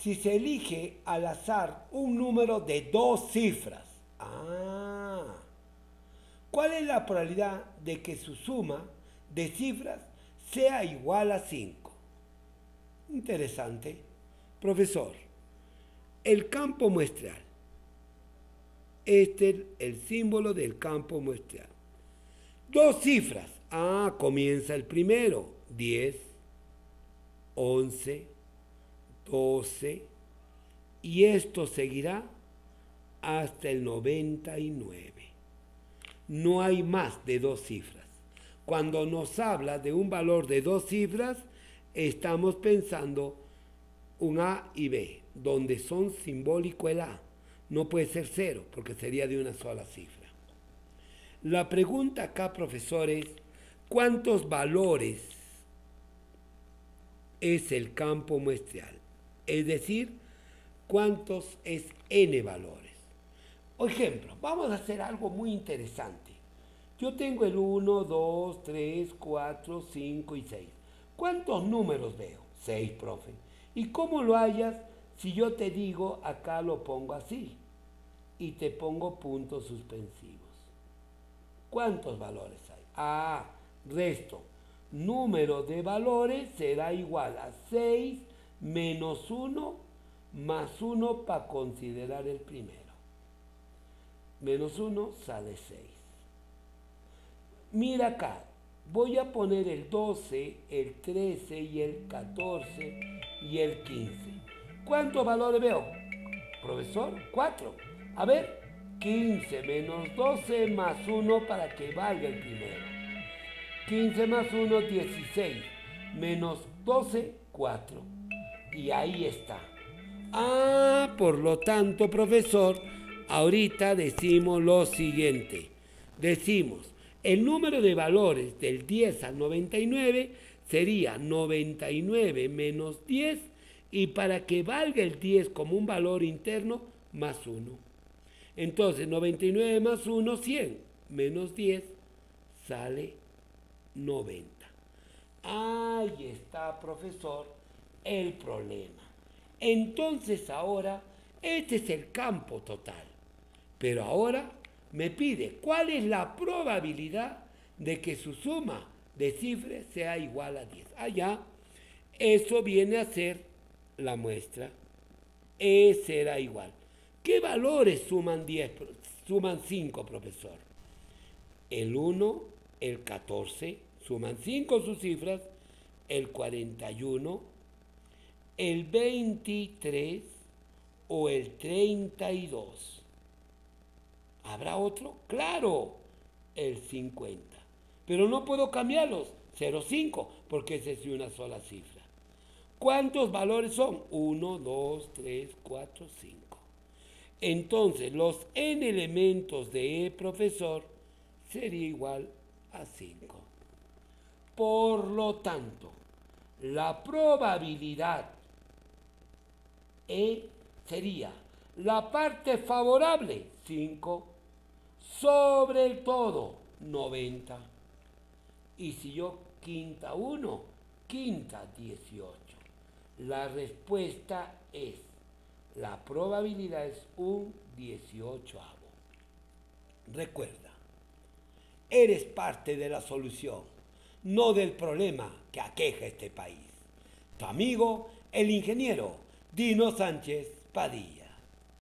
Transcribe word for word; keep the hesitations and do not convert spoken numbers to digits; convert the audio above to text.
si se elige al azar un número de dos cifras. Ah, ¿cuál es la probabilidad de que su suma de cifras sea igual a cinco? Interesante. Profesor, el campo muestral. Este es el símbolo del campo muestral. Dos cifras. Ah, comienza el primero. diez, once, doce. Y esto seguirá hasta el noventa y nueve. No hay más de dos cifras. Cuando nos habla de un valor de dos cifras, estamos pensando un A y B, donde son simbólico el A. No puede ser cero, porque sería de una sola cifra. La pregunta acá, profesor, es ¿cuántos valores es el campo muestral? Es decir, ¿cuántos es n valores? Por ejemplo, vamos a hacer algo muy interesante. Yo tengo el uno, dos, tres, cuatro, cinco y seis. ¿Cuántos números veo? seis, profe. ¿Y cómo lo hallas si yo te digo, acá lo pongo así, y te pongo puntos suspensivos? ¿Cuántos valores hay? Ah, resto. Número de valores será igual a seis menos uno más uno para considerar el primero. Menos uno sale seis. Mira acá, voy a poner el doce, el trece y el catorce y el quince. ¿Cuántos valores veo? Profesor, cuatro. A ver, quince menos doce más uno para que valga el primero. quince más uno, dieciséis. Menos doce, cuatro. Y ahí está. Ah, por lo tanto, profesor, ahorita decimos lo siguiente. Decimos, el número de valores del diez al noventa y nueve sería noventa y nueve menos diez, y para que valga el diez como un valor interno, más uno. Entonces, noventa y nueve más uno, cien, menos diez, sale noventa. Ahí está, profesor, el problema. Entonces ahora, este es el campo total. Pero ahora me pide cuál es la probabilidad de que su suma de cifras sea igual a diez. Allá, eso viene a ser la muestra. E será igual. ¿Qué valores suman diez, suman cinco, profesor? El uno, el catorce, suman cinco sus cifras, el cuarenta y uno, el veintitrés o el treinta y dos. ¿Habrá otro? ¡Claro! El cincuenta. Pero no puedo cambiarlos, cero, cinco, porque esa es una sola cifra. ¿Cuántos valores son? uno, dos, tres, cuatro, cinco. Entonces, los n elementos de E, profesor, sería igual a cinco. Por lo tanto, la probabilidad E sería la parte favorable, cinco, sobre el todo, noventa. Y si yo quinta uno, quinta dieciocho. La respuesta es, la probabilidad es un dieciochoavo. Recuerda, eres parte de la solución, no del problema que aqueja este país. Tu amigo, el ingeniero Dino Sánchez Padilla.